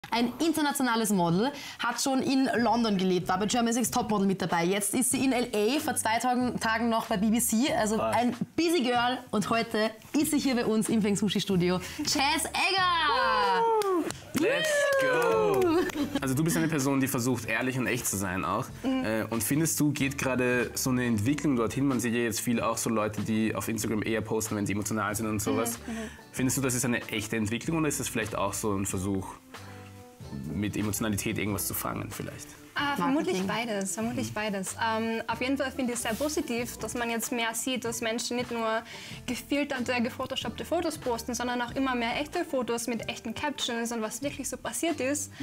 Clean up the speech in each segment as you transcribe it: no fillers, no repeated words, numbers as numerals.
Ein internationales Model, hat schon in London gelebt, war bei Germany's Next Topmodel mit dabei. Jetzt ist sie in L.A., vor 2 Tagen noch bei BBC. Also ein busy Girl. Und heute ist sie hier bei uns im Feng Sushi Studio. Jazz Egger! Let's go! Also du bist eine Person, die versucht, ehrlich und echt zu sein auch. Und findest du, geht gerade so eine Entwicklung dorthin? Man sieht ja jetzt viel auch so Leute, die auf Instagram eher posten, wenn sie emotional sind und sowas. Findest du, das ist eine echte Entwicklung oder ist das vielleicht auch so ein Versuch, mit Emotionalität irgendwas zu fangen vielleicht? Vermutlich beides. Auf jeden Fall finde ich es sehr positiv, dass man jetzt mehr sieht, dass Menschen nicht nur gefilterte, gefotoshoppte Fotos posten, sondern auch immer mehr echte Fotos mit echten Captions und was wirklich so passiert ist.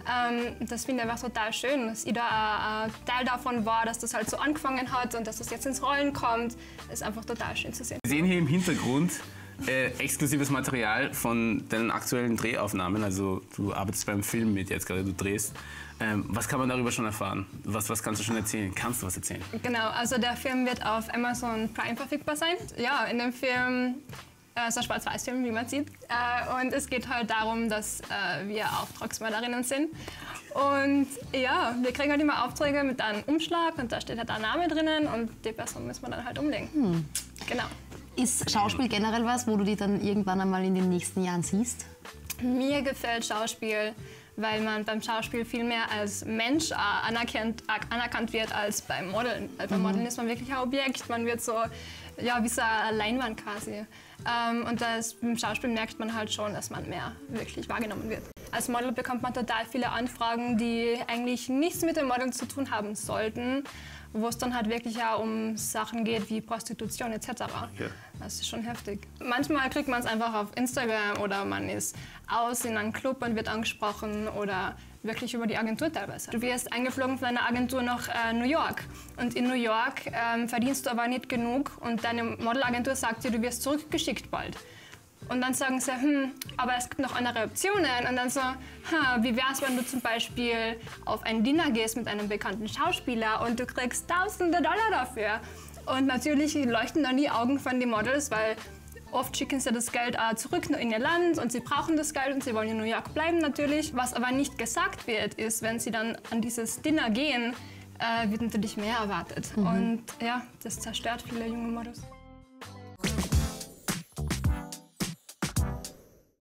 Das finde ich einfach total schön, dass ich da ein Teil davon war, dass das halt so angefangen hat und dass das jetzt ins Rollen kommt. Das ist einfach total schön zu sehen. Wir sehen hier im Hintergrund exklusives Material von deinen aktuellen Drehaufnahmen. Also du arbeitest beim Film mit jetzt gerade, du drehst. Was kann man darüber schon erfahren? Was kannst du schon erzählen? Kannst du was erzählen? Genau, also der Film wird auf Amazon Prime verfügbar sein. Ja, in dem Film ist ein Schwarz-Weiß-Film, wie man sieht. Und es geht halt darum, dass wir Auftragsmörderinnen sind. Und ja, wir kriegen halt immer Aufträge mit einem Umschlag und da steht halt ein Name drinnen und die Person müssen wir dann halt umlegen. Genau. Ist Schauspiel generell was, wo du dich dann irgendwann einmal in den nächsten Jahren siehst? Mir gefällt Schauspiel, weil man beim Schauspiel viel mehr als Mensch anerkannt wird als beim Modeln. Weil beim Modeln ist man wirklich ein Objekt, man wird so, ja, wie so eine Leinwand quasi. Und beim Schauspiel merkt man halt schon, dass man mehr wirklich wahrgenommen wird. Als Model bekommt man total viele Anfragen, die eigentlich nichts mit dem Modeln zu tun haben sollten, wo es dann halt wirklich auch um Sachen geht wie Prostitution etc. Ja. Das ist schon heftig. Manchmal kriegt man es einfach auf Instagram oder man ist aus in einem Club und wird angesprochen oder wirklich über die Agentur teilweise. Du wirst eingeflogen von einer Agentur nach New York und in New York verdienst du aber nicht genug und deine Modelagentur sagt dir, du wirst zurückgeschickt bald. Und dann sagen sie, aber es gibt noch andere Optionen. Und dann so, wie wär's, wenn du zum Beispiel auf ein Dinner gehst mit einem bekannten Schauspieler und du kriegst Tausende Dollar dafür. Und natürlich leuchten dann die Augen von den Models, weil oft schicken sie das Geld zurück in ihr Land und sie brauchen das Geld und sie wollen in New York bleiben natürlich. Was aber nicht gesagt wird, ist, wenn sie dann an dieses Dinner gehen, wird natürlich mehr erwartet. Und ja, das zerstört viele junge Models.